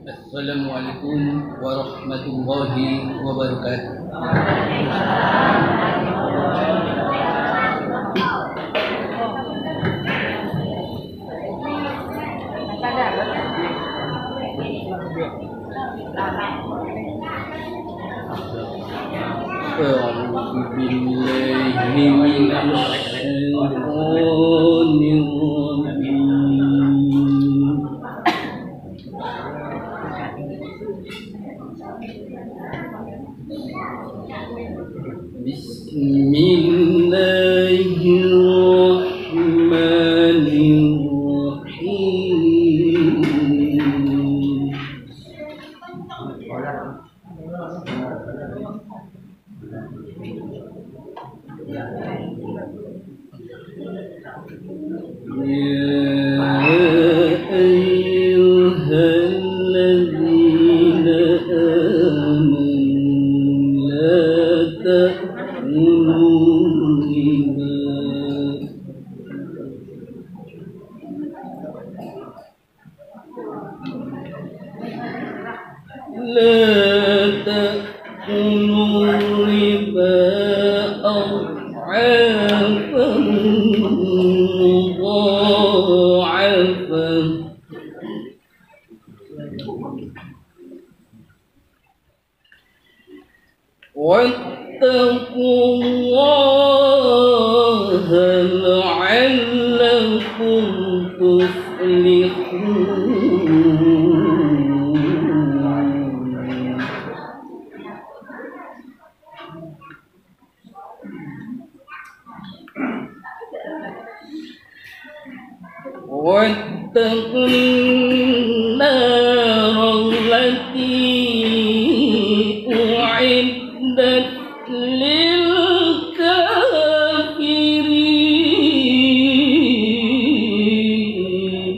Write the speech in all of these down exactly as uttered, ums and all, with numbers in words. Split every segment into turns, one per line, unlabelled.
Assalamualaikum warahmatullahi wabarakatuh. A'udzu billahi minasy syaithanir rajim. Bismillahirrahmanirrahim. لا تأكلوا الربا أضعافا مضاعفة واتقوا الله لعلكم تفلحون. واتقوا النار التي أعدت للكافرين.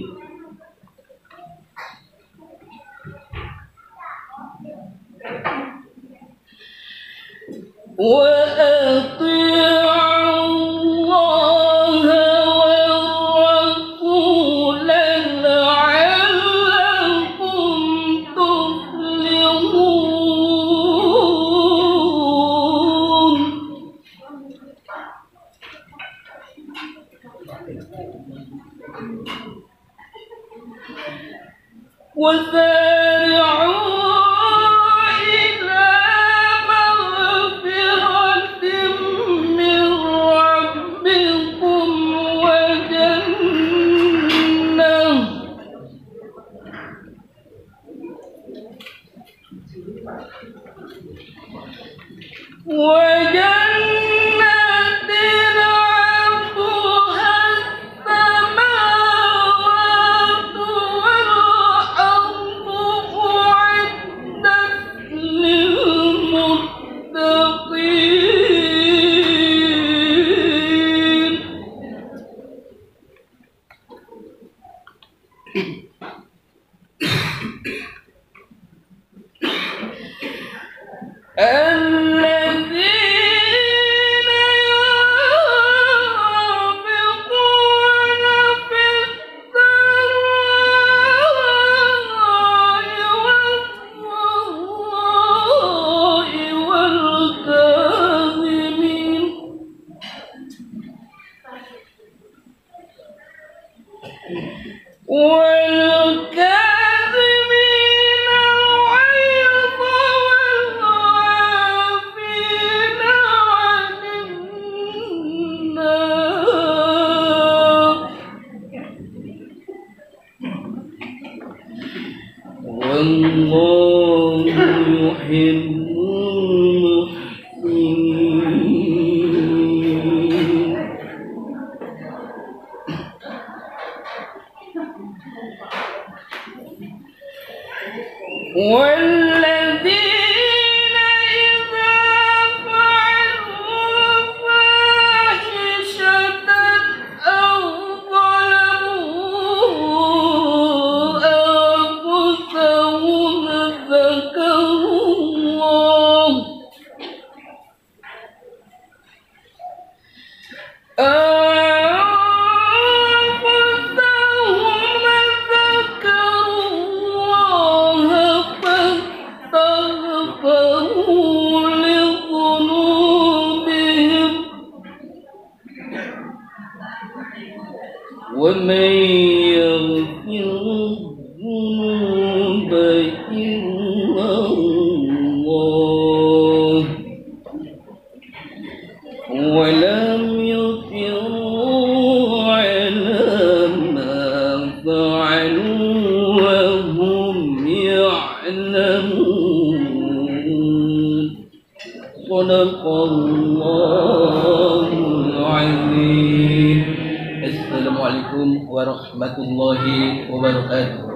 وأطيعوا الله والرسول لعلكم تفلحون. وسارعوا إلى مغفرة من ربكم وجنة وجنة عرضها السماوات والأرض أعدت للمتقين. الذين ينفقون في السراء والضراء والكاظمين والكاظمين الغيظ والعافين عن الناس والله يحب المحسنين. والذين إذا فعلوا فاحشة أو ظلموا أنفسهم ذكروا الله أنفسهم ذكروا الله ومن يغفر الذنوب إلا الله ولم يصروا على ما فعلوا وهم يعلمون صدق الله العظيم. Assalamualaikum warahmatullahi wabarakatuh.